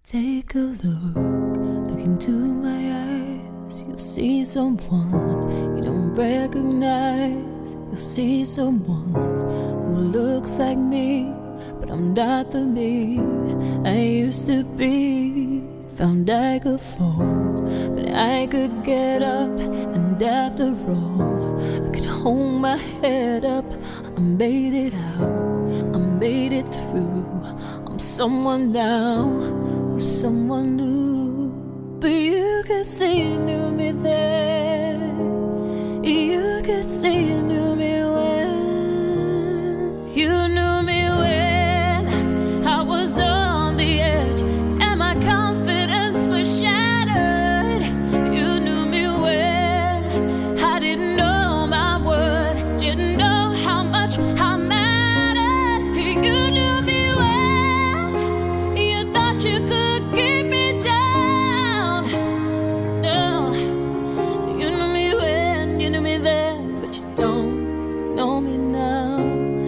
Take a look into my eyes. You'll see someone you don't recognize. You'll see someone who looks like me, but I'm not the me I used to be. Found I could fall, but I could get up. And after all, I could hold my head up. I made it out, I made it through. I'm someone now, who's someone new. But you could see you knew me then. You could see you knew me when. You knew me when I was on the edge and my confidence was shattered. You knew me when I didn't know my worth, didn't know how much I mattered. You knew me when you thought you could keep me down. No, you knew me when, you knew me then, but you don't know me now.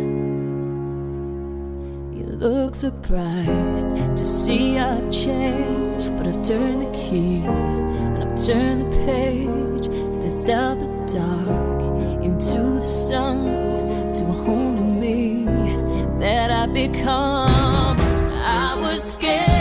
You look surprised to see I've changed, but I've turned the key and I've turned the page. Stepped out the dark into the sun, to a whole new me that I've become. I was scared.